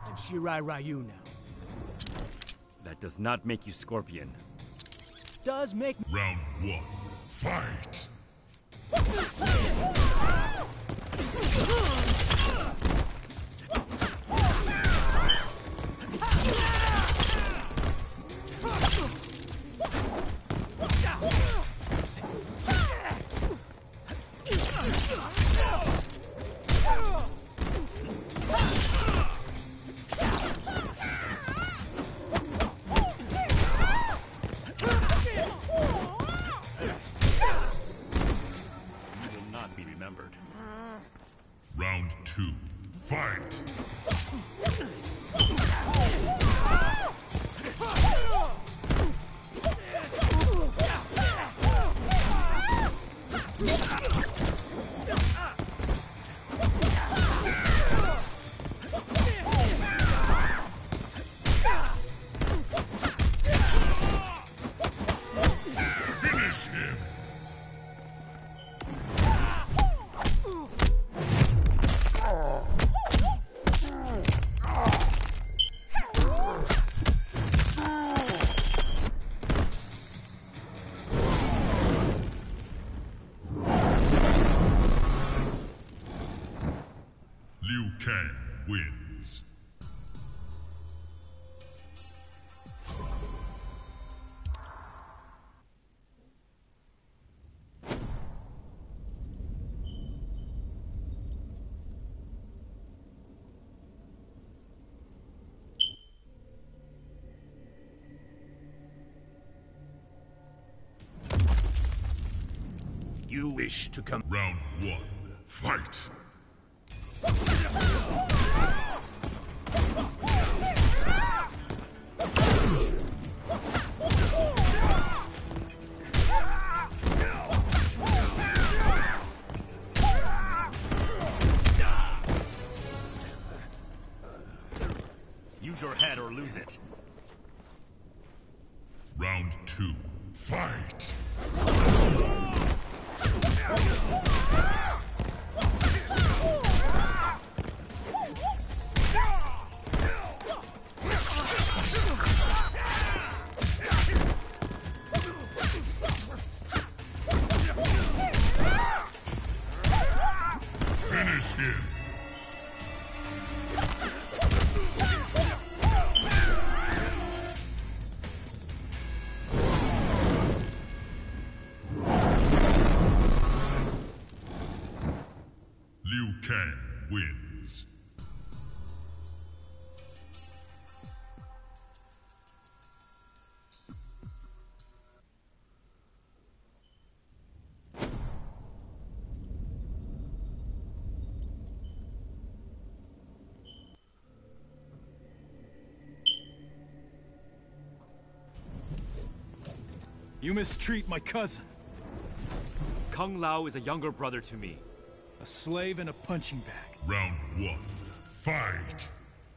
I'm Shirai Ryu now. That does not make you Scorpion. Does make Round 1. Fight! Round 2. Fight! Finish him! Liu Kang wins. You wish to come. Round 1. Fight! Use your head or lose it. Round 2. Fight! Finish him! Liu Kang wins. You mistreat my cousin. Kung Lao is a younger brother to me. A slave and a punching bag. Round 1. Fight!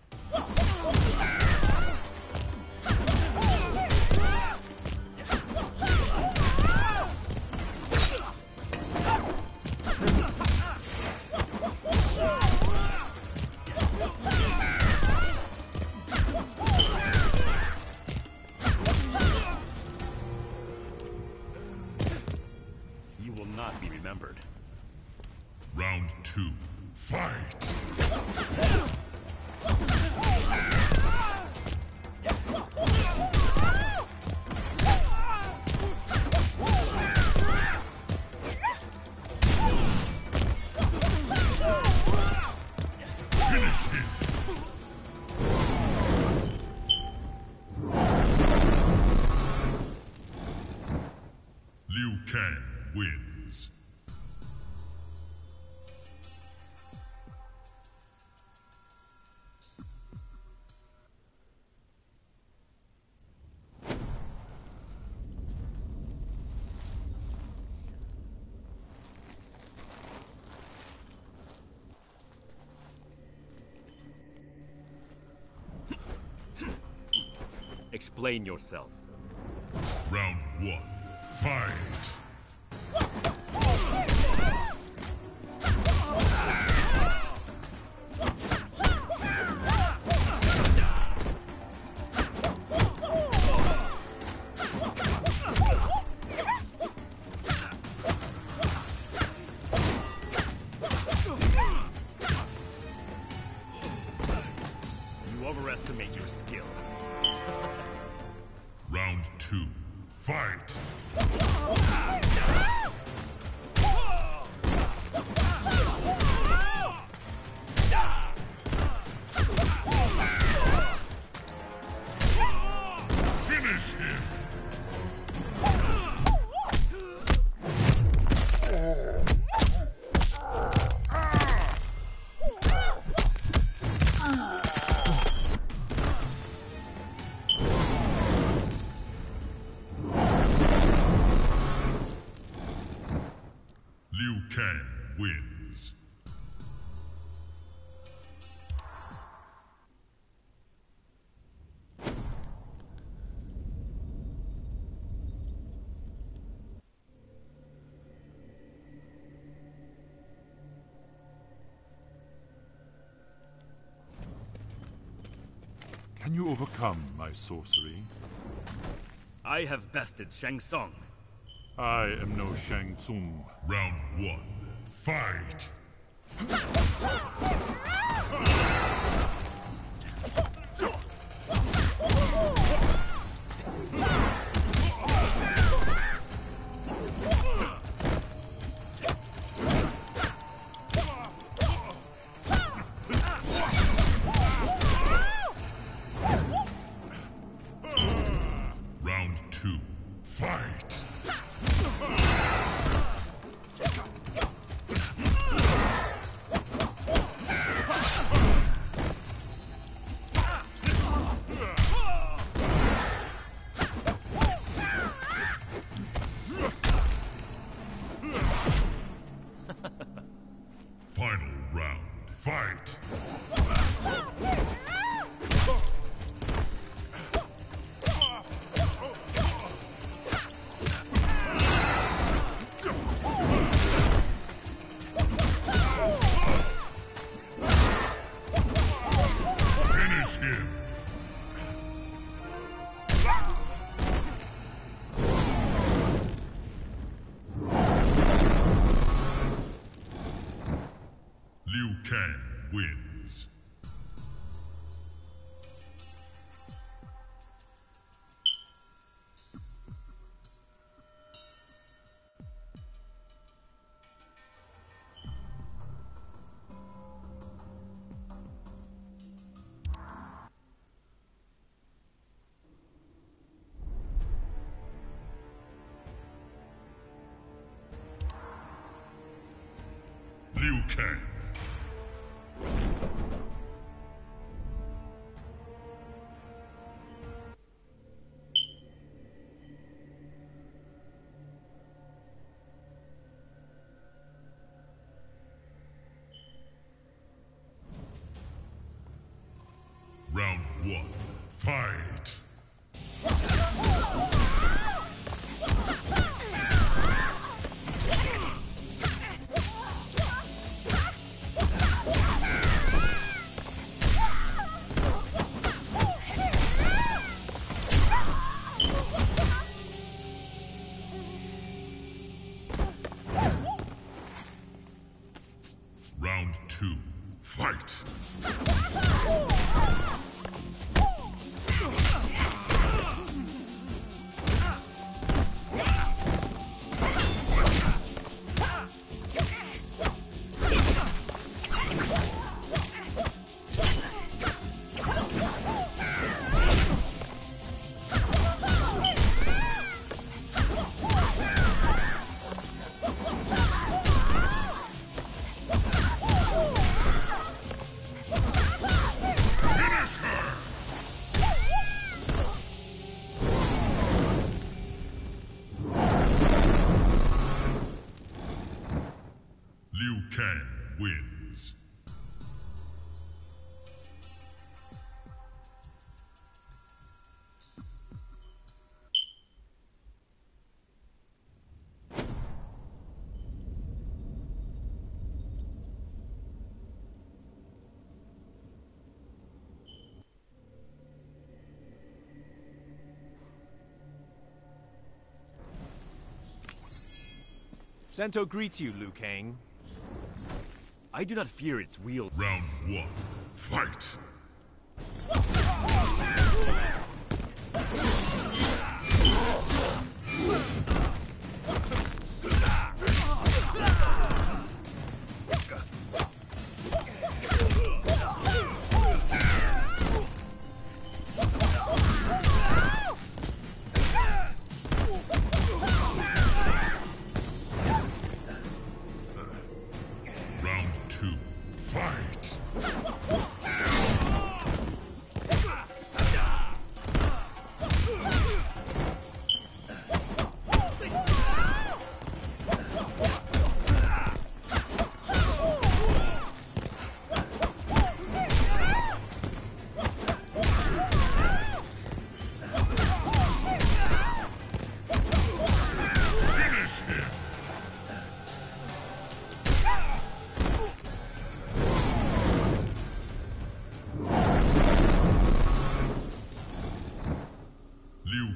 You will not be remembered. Round 2. Fight! Finish him! Liu Kang wins. Explain yourself. Round 1. Fight! overestimate your skill. Round 2. Fight! Finish him! Liu Kang wins. Can you overcome my sorcery? I have bested Shang Tsung. I am no Shang Tsung. Round 1. Fight! Round 2. Fight! Final round. Fight! Finish him! Liu Kang wins. Liu Kang. Round 1. Fight! Round 2. Fight! Finish her! Liu Kang wins. Sento greets you, Liu Kang. I do not fear its wield. Round 1. Fight!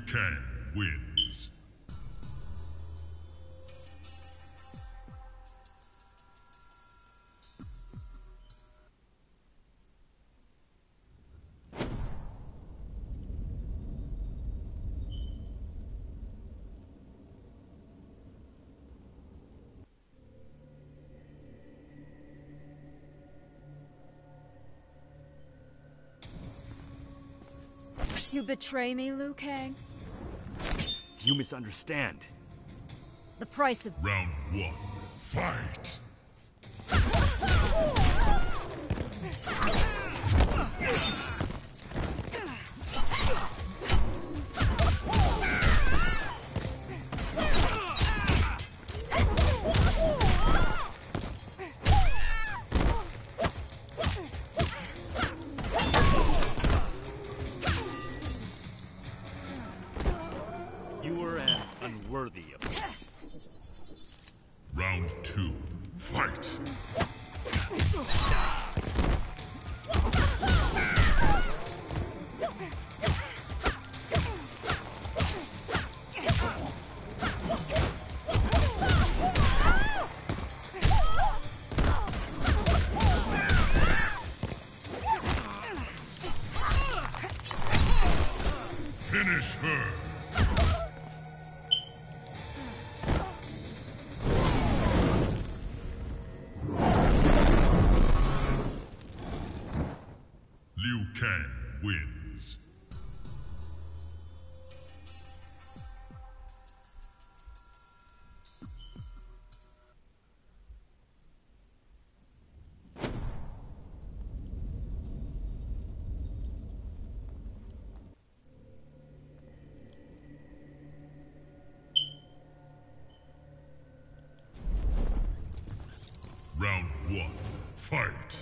Kang wins. You betray me, Liu Kang? You misunderstand. The price of... Round 1. Fight! You were an unworthy of. Round 2. Fight! Finish her! Liu Kang wins. Round 1. Fight!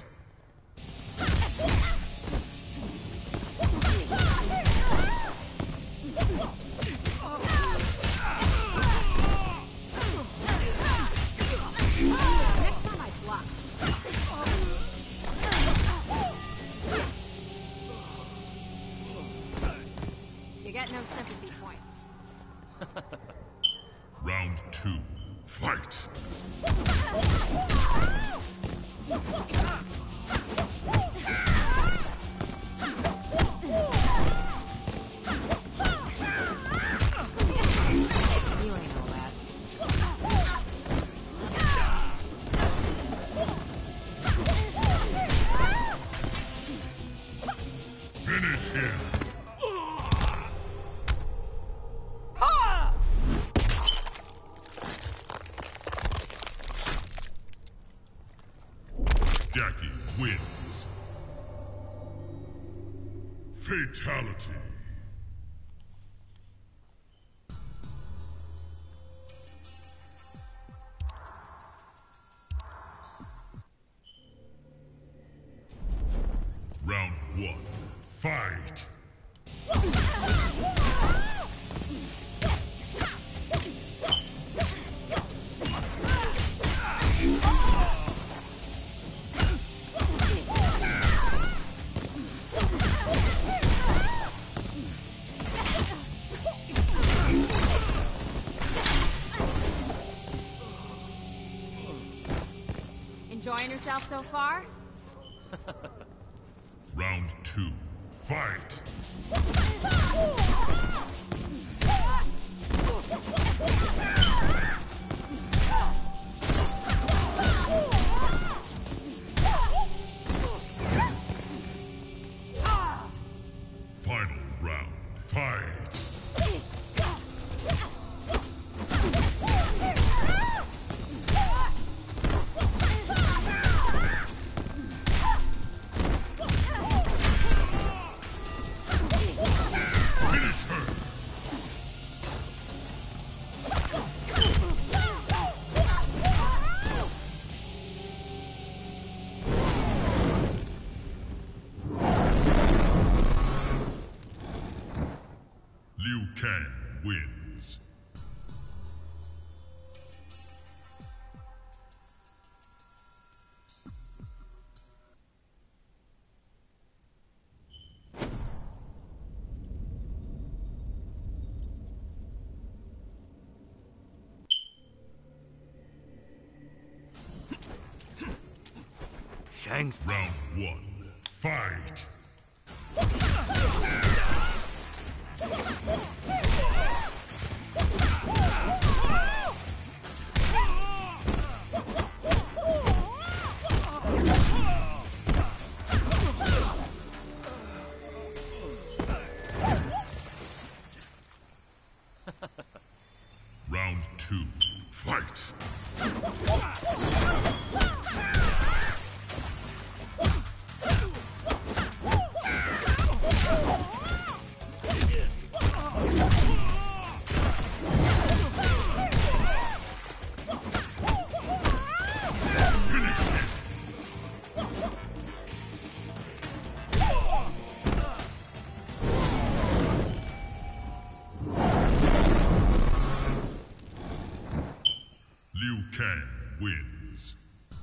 Next time I block. You get no sympathy points. Round 2. Fight! You ain't all that. Finish him! Jackie wins. Fatality. Round 1. Fight! Enjoying yourself so far? Round 2. Fight! Final round. Fight! Finish her! Liu Kang wins. Shang's Round 1. Fight! Round 2. Fight! Liu Kang wins.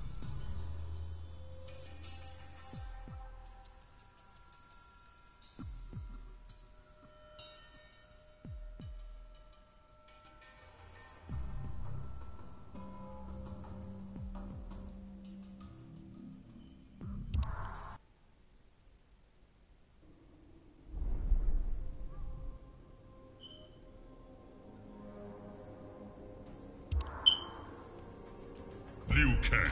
Liu Kang.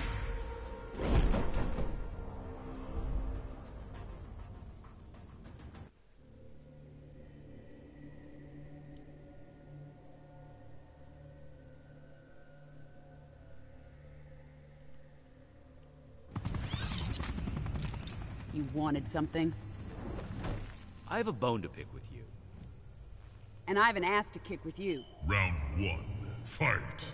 You wanted something? I have a bone to pick with you. And I have an ass to kick with you. Round 1. Fight!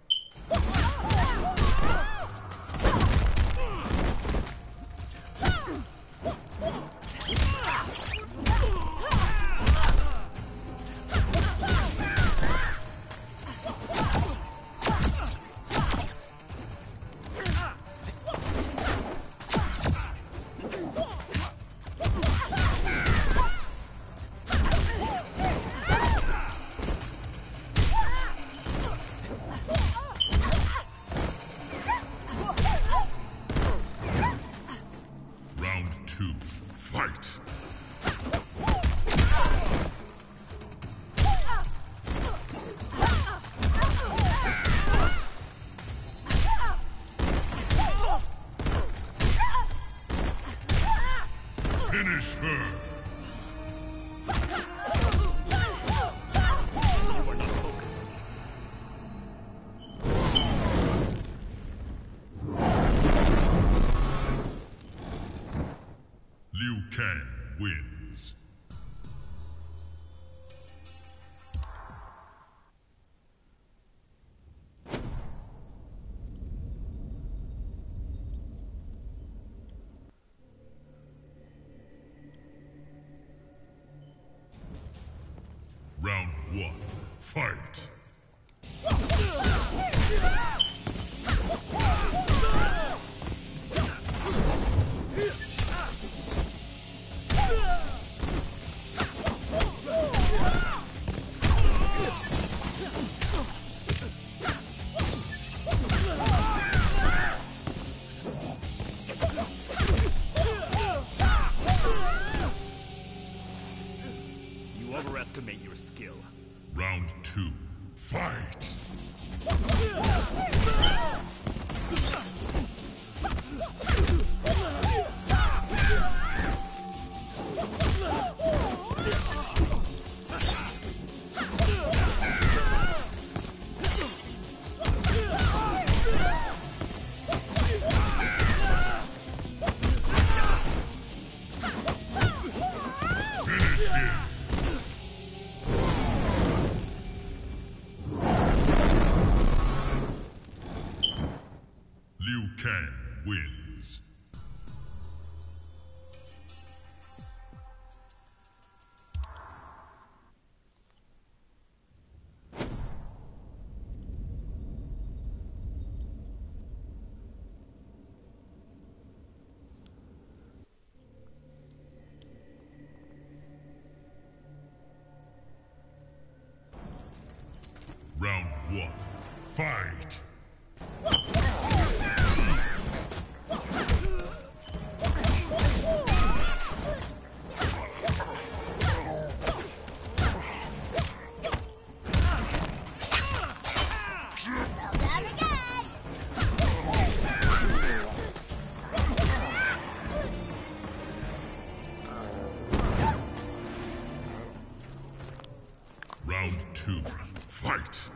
Round 2. Fight! Finish her! You are not focused. Liu Kang wins. Round 1. Fight! You overestimate your skill. Round 2. Fight! Finish him! Liu Kang wins. two, fight!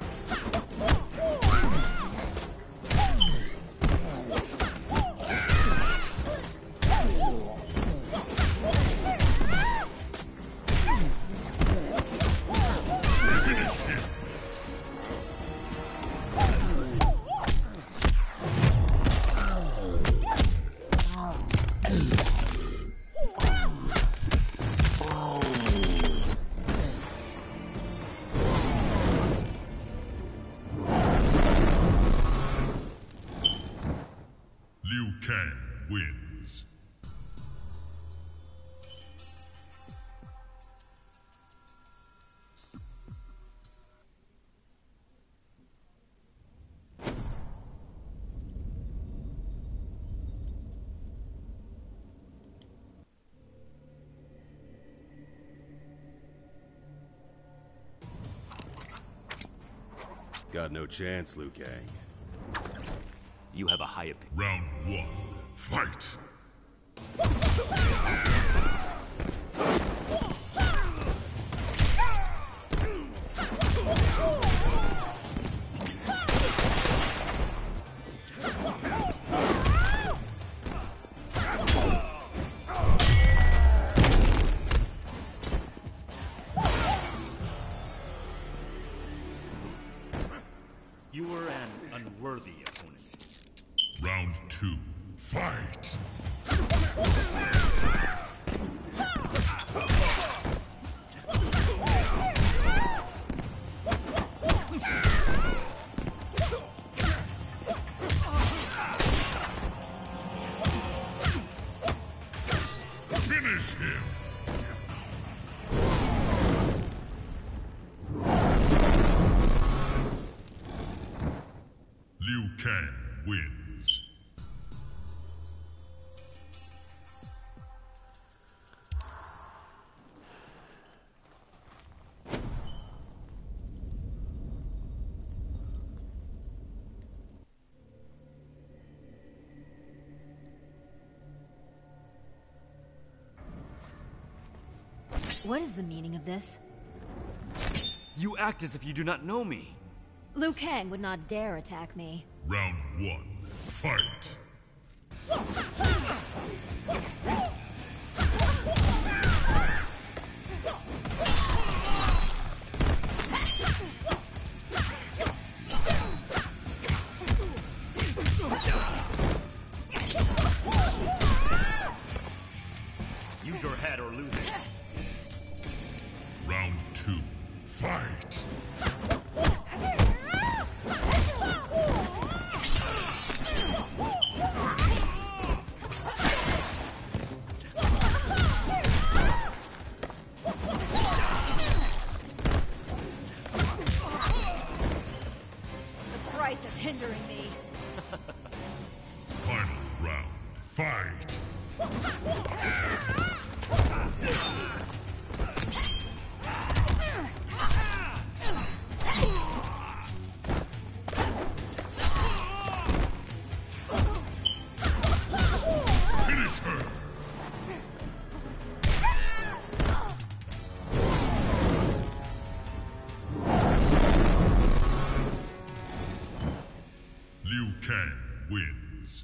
Liu Kang wins. Got no chance, Liu Kang. You have a high opinion. Round one, fight! You were an unworthy opponent. Round two, fight! Finish him! Liu Kang wins. What is the meaning of this? You act as if you do not know me. Liu Kang would not dare attack me. Round one, fight! Use your head or lose it. Round two, fight! The price of hindering me. Final round, fight! Finish her! Liu Kang wins.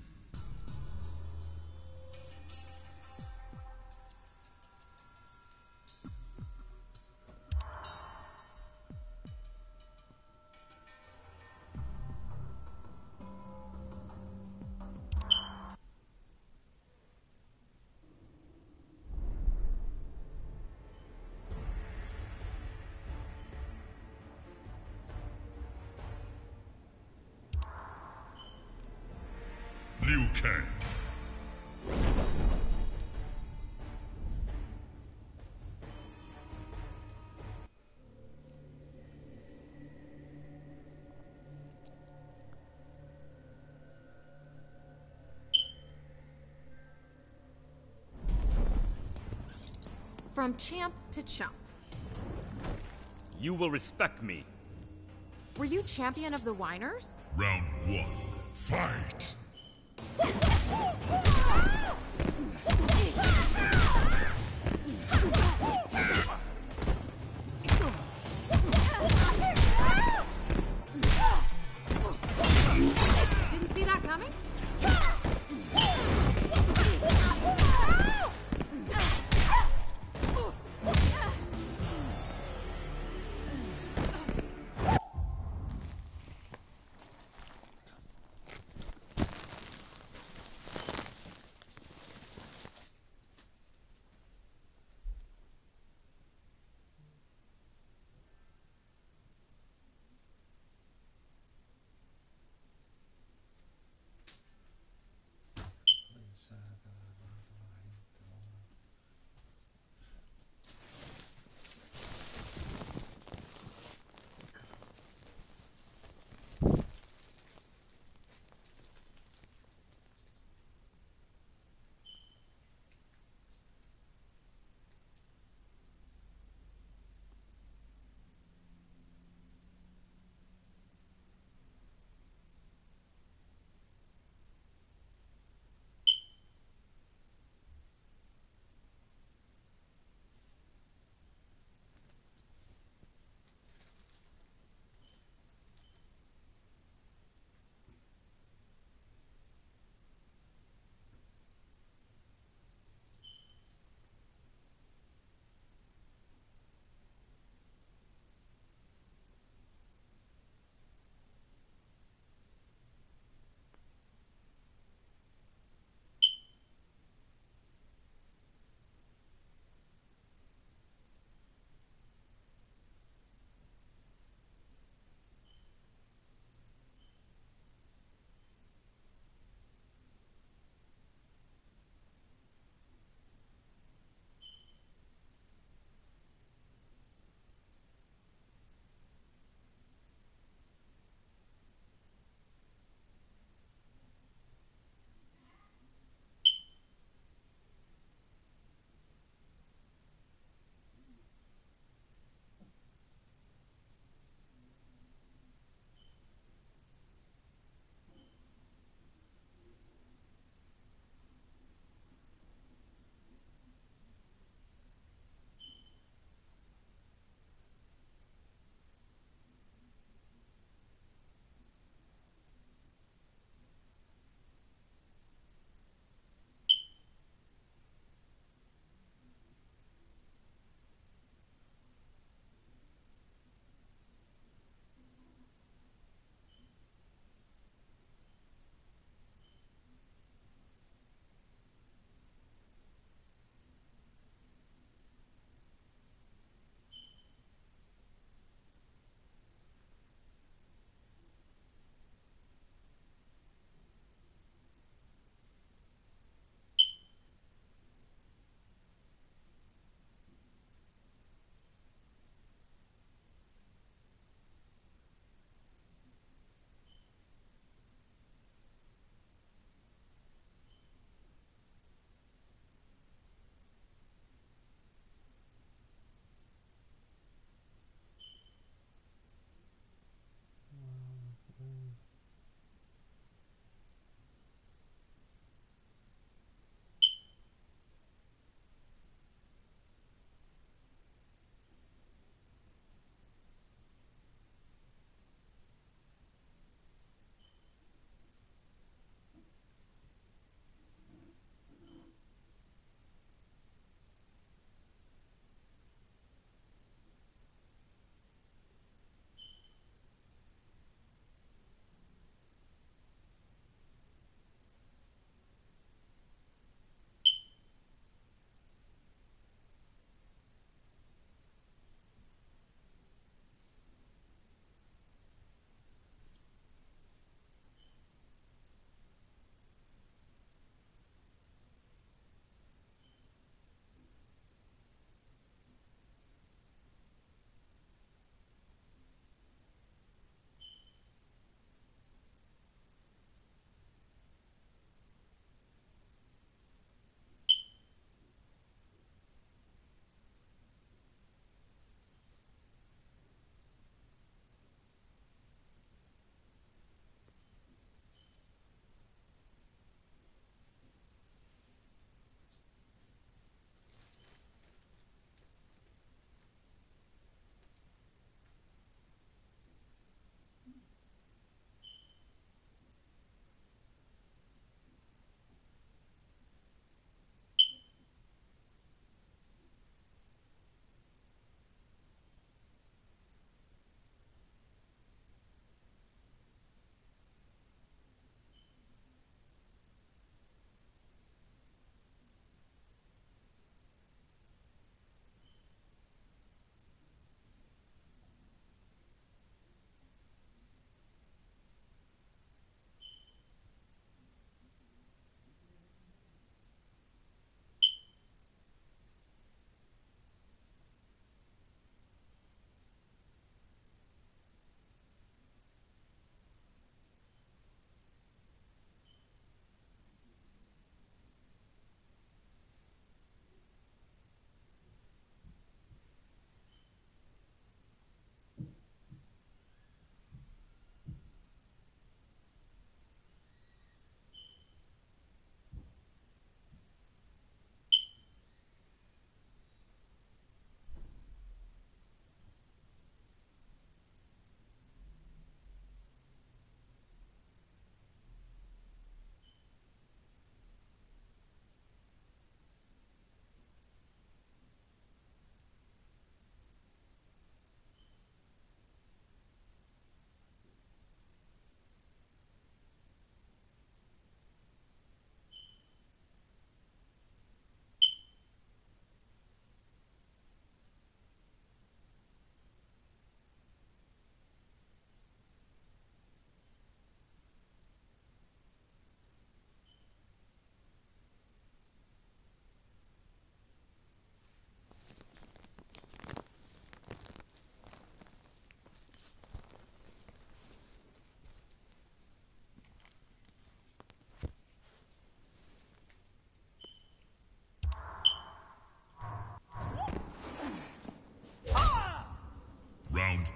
Liu Kang. From champ to chump. You will respect me. Were you champion of the whiners? Round one, fight!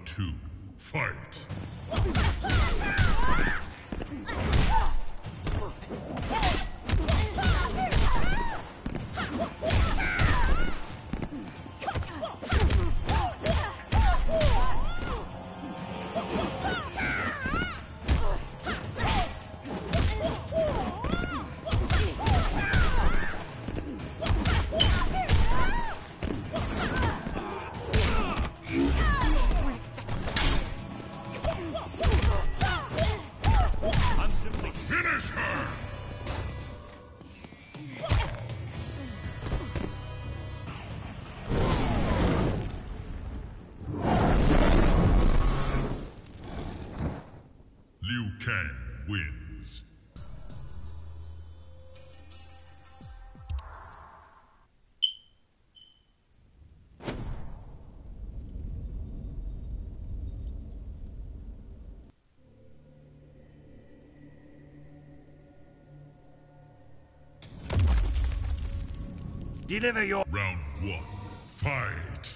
2, fight! Finish her! Liu Kang wins. Deliver your... Round 1, fight!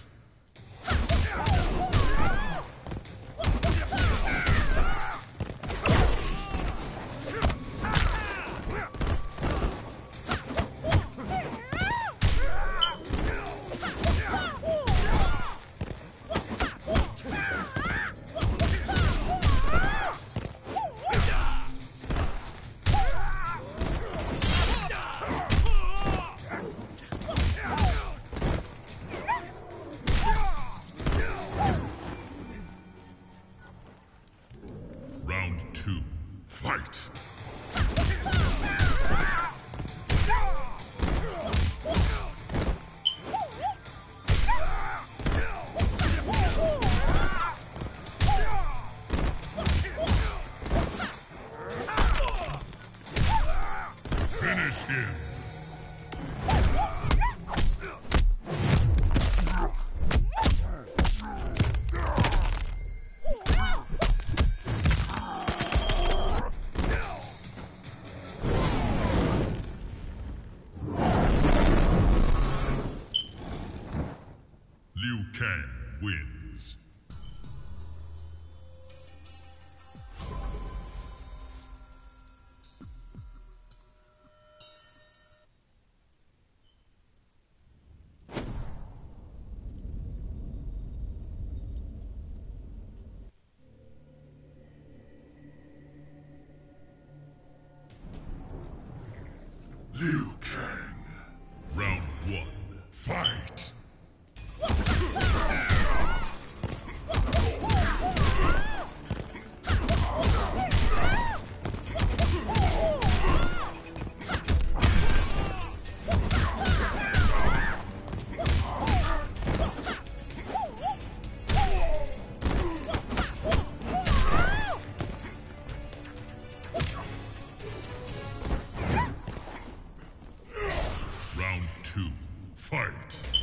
Round 2, fight! Finish him! Liu Kang wins. Liu Kang. Round 1, fight! Round 2, fight!